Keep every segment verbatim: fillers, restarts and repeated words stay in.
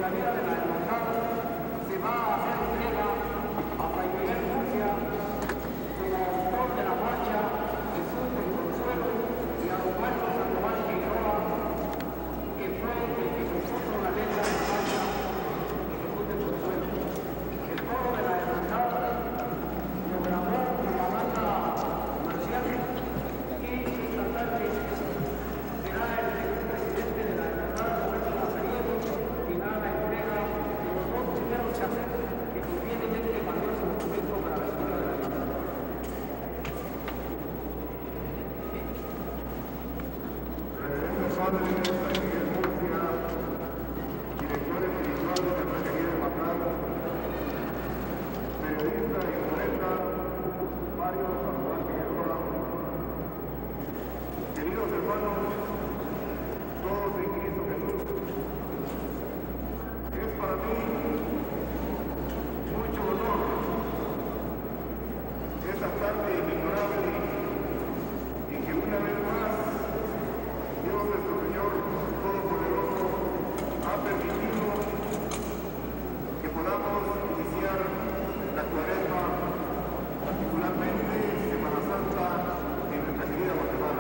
la vida de la hermandad se va a hacer entrega a Fray Miguel Murcia, como autor de la marcha Jesús del Consuelo, y a Osvaldo Sandoval Figueroa, que fue el que compuso la letra de la marcha Jesús del Consuelo. El coro de la hermandad lo grabó con la banda marcial, y esta tarde será el presidente de la hermandad, Roberto Mazariego, quien haga la entrega de los dos primeros cassettes que contienen este valioso documento para la historia de la hermandad. Reverendo Padre Fray Miguel Murcia, director espiritual de la Hermandad de Macal, periodista y poeta Mario Sandoval Figueroa, queridos hermanos, todos en Cristo Jesús, es para mí mucho honor esta tarde inmemorable en que una vez más Dios nuestro Señor Todopoderoso ha permitido que podamos iniciar la cuaresma, particularmente Semana Santa en nuestra querida Guatemala.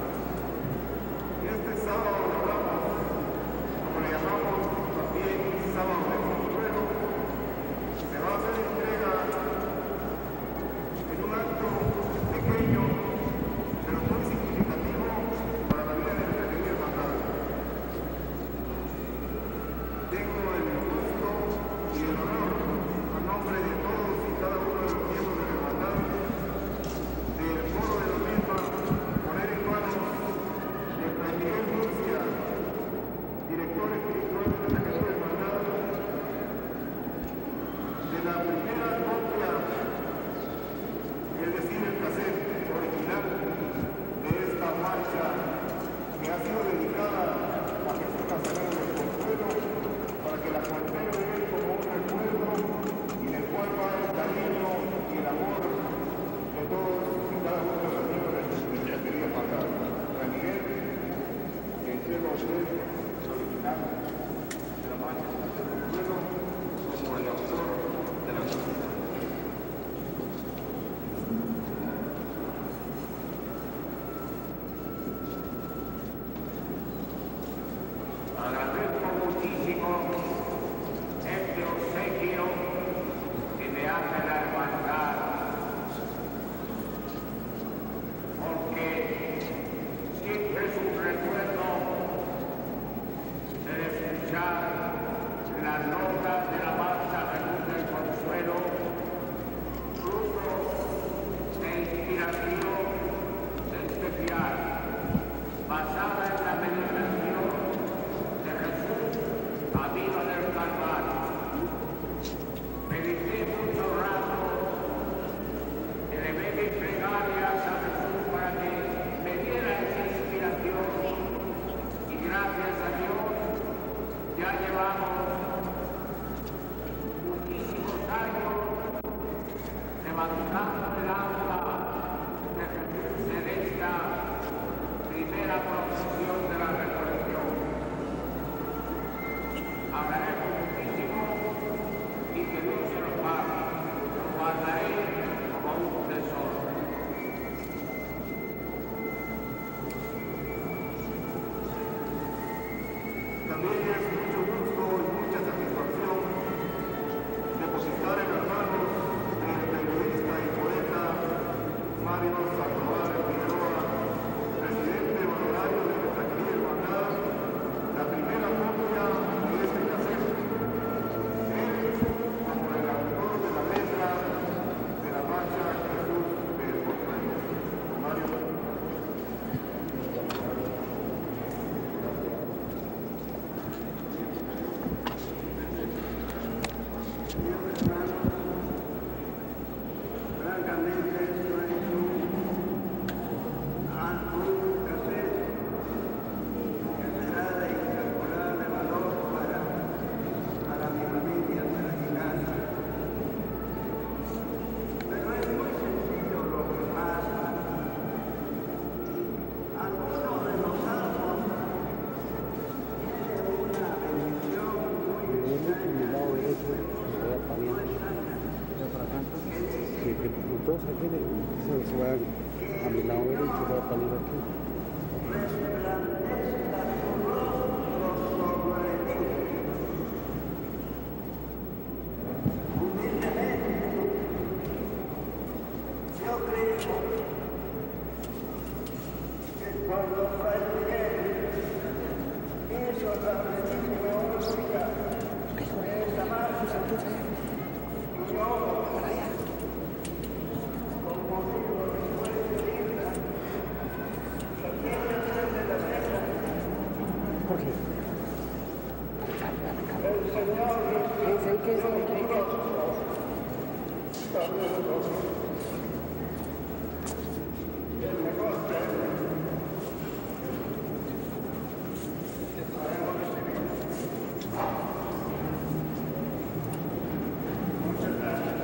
Y este sábado lo hablamos, como le llamamos también sábado de Consuelo, se va a hacer entrega en un acto pequeño, pero muy significativo para la vida de nuestra querida hermandad. Tengo el gusto y el honor, a nombre de todos y cada uno de los miembros de la hermandad, del foro de la misma, poner en manos de Fray Miguel Murcia, director espiritual de la querida hermandad, de la primera copia, es decir, el cassette original de esta marcha que ha sido dedicada a Jesús Nazareno del Consuelo, para que la conserve él como un recuerdo y en el cual va el cariño y el amor de todos y cada uno de los miembros de nuestra querida hermandad. Fray Miguel, que entrega a usted el original de la marcha Jesús del Consuelo como el autor de la música. Agradezco muchísimo este obsequio que me hace la hermandad, porque siempre es un recuerdo de escuchar las notas de la marcha Jesús del Consuelo, fruto de inspiración especial, basada en la meditación de Jesús amigo del Calvario. Medité mucho rato, elevé mis plegarias a Jesús para que me diera esa inspiración, y gracias a Dios ya llevamos muchísimos años levantando el alma de Jesús en esta primera procesión de la resurrección. Agradezco muchísimo y que Dios se lo pague. Lo guardaré como un tesoro. También es mucho gusto dos aquí, de, se, se van a mi lado derecho, va a salir aquí. Yo creo que cuando practiqué hizo la legítima música de esta marcha, y yo, con motivo de su despedida, Septiembre tres de la mesa, ¿Por qué? el Señor ¿Qué es eso? el mejor premio que podemos recibir. Muchas gracias.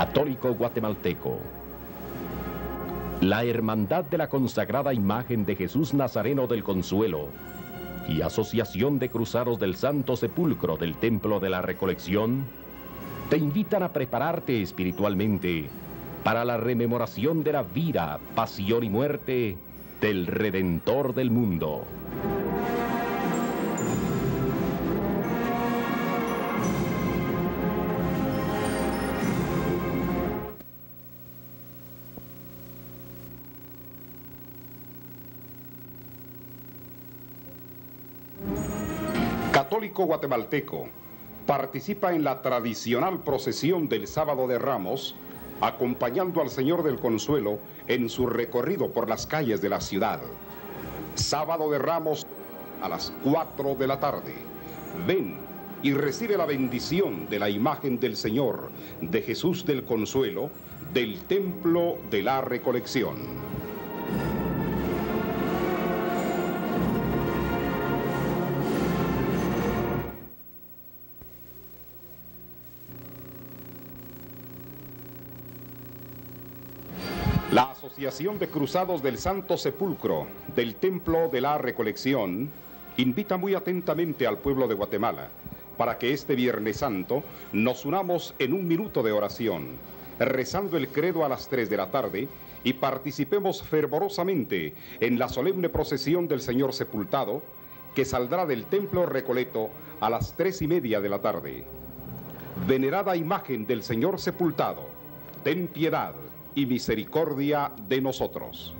Católico guatemalteco. La Hermandad de la Consagrada Imagen de Jesús Nazareno del Consuelo y Asociación de Cruzados del Santo Sepulcro del Templo de la Recolección te invitan a prepararte espiritualmente para la rememoración de la vida, pasión y muerte del Redentor del mundo. Católico guatemalteco, participa en la tradicional procesión del Sábado de Ramos, acompañando al Señor del Consuelo en su recorrido por las calles de la ciudad. Sábado de Ramos a las cuatro de la tarde. Ven y recibe la bendición de la imagen del Señor, de Jesús del Consuelo, del Templo de la Recolección. La Asociación de Cruzados del Santo Sepulcro del Templo de la Recolección invita muy atentamente al pueblo de Guatemala para que este Viernes Santo nos unamos en un minuto de oración, rezando el credo a las tres de la tarde y participemos fervorosamente en la solemne procesión del Señor Sepultado que saldrá del Templo Recoleto a las tres y media de la tarde. Venerada imagen del Señor Sepultado, ten piedad y misericordia de nosotros.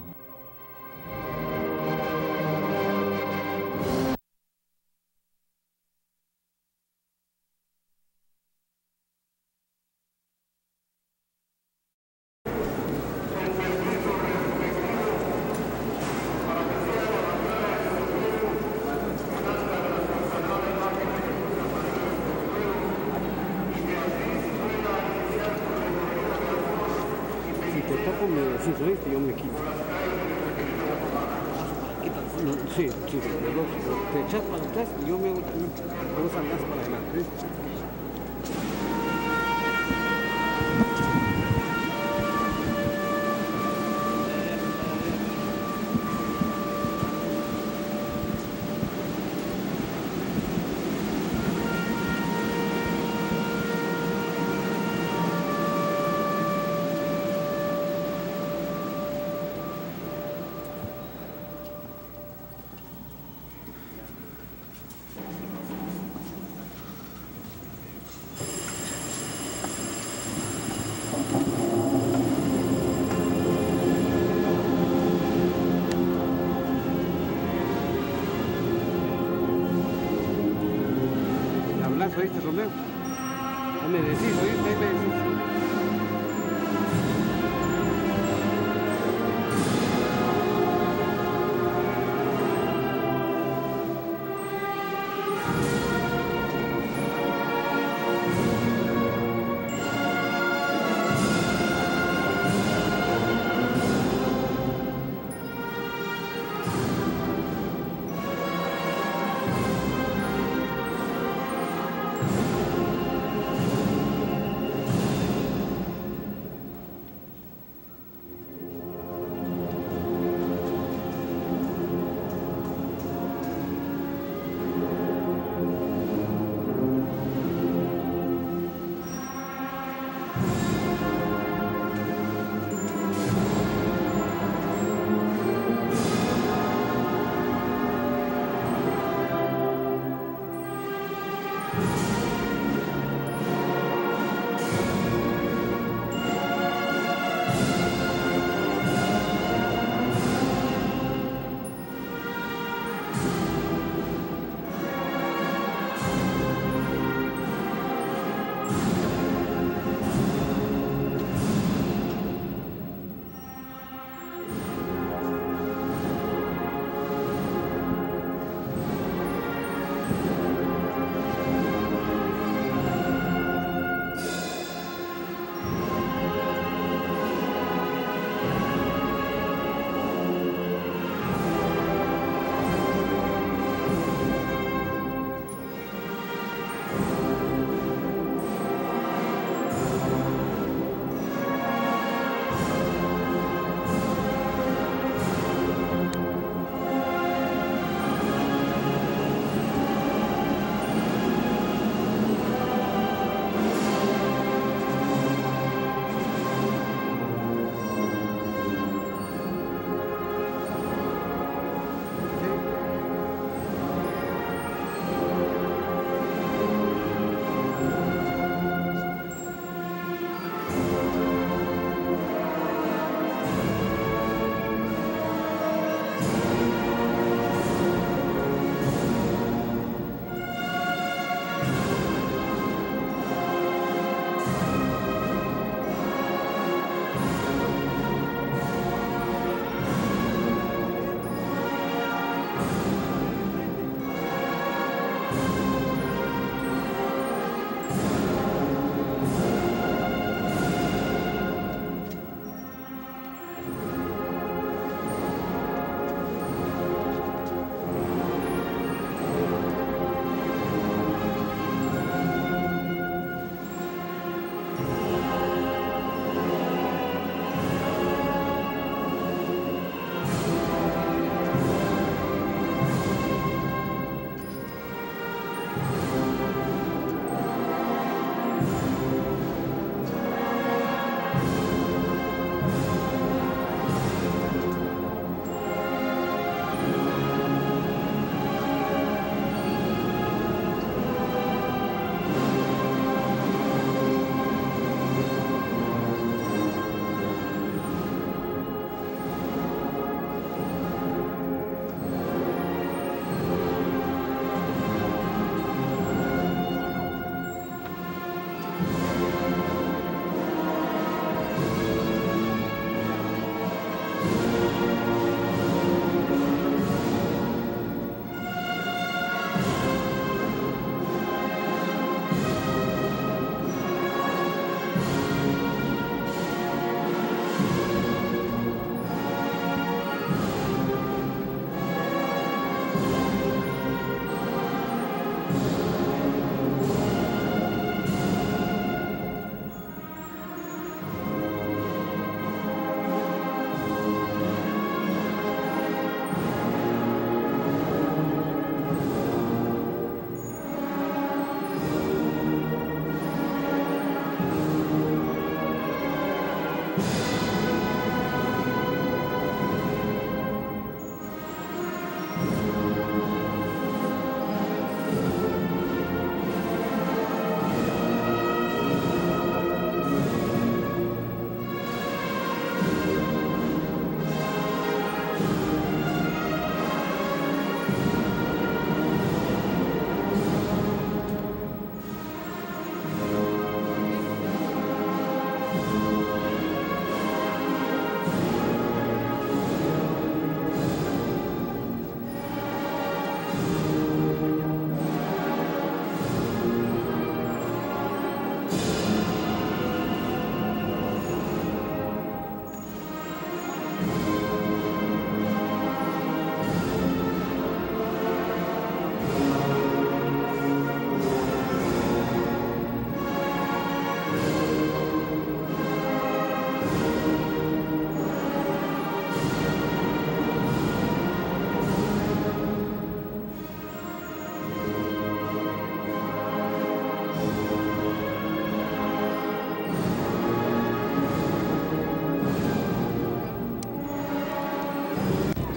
Si subiste, yo me quito. No, sí, sí, te echas para atrás y yo me hago también. Vos andás para adelante. ¿Oíste, Romeo? No me decís, ¿oíste? Ahí me decís.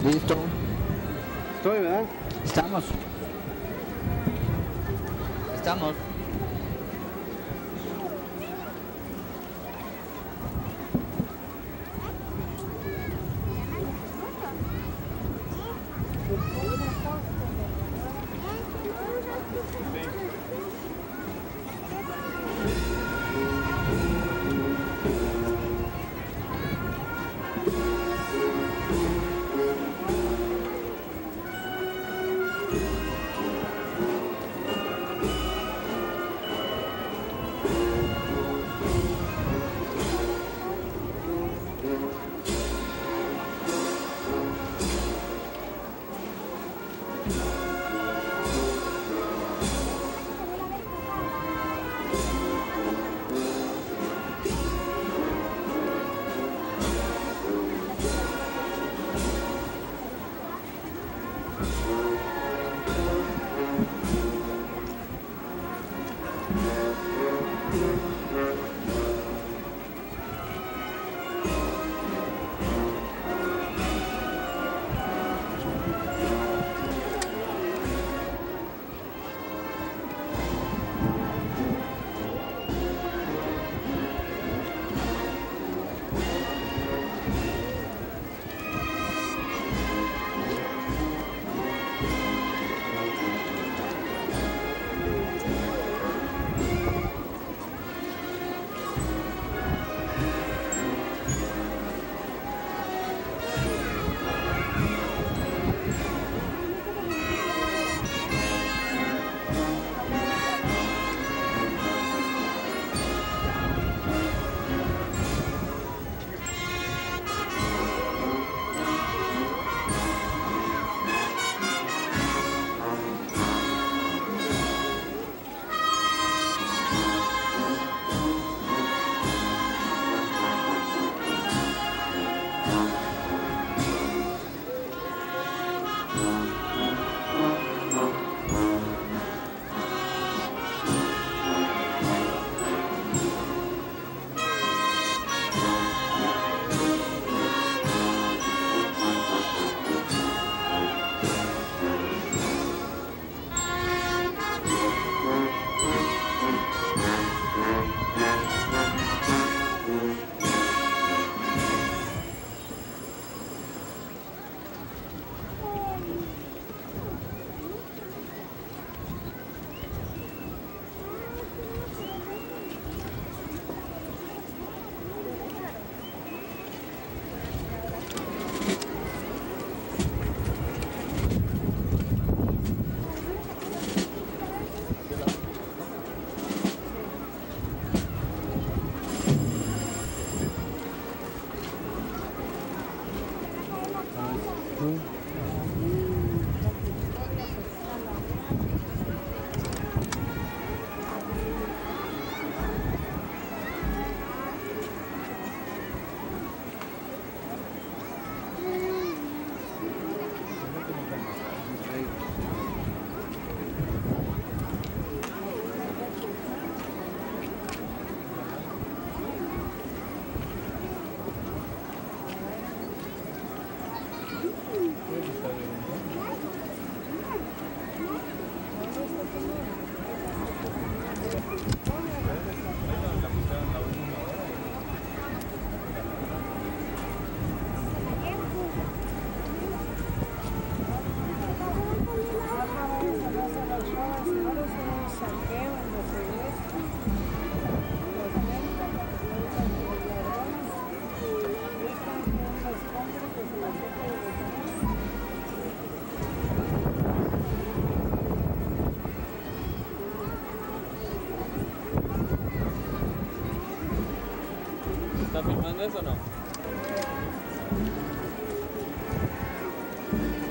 Listo. Estoy, ¿verdad? Estamos. Estamos. ¿Está filmando eso o no?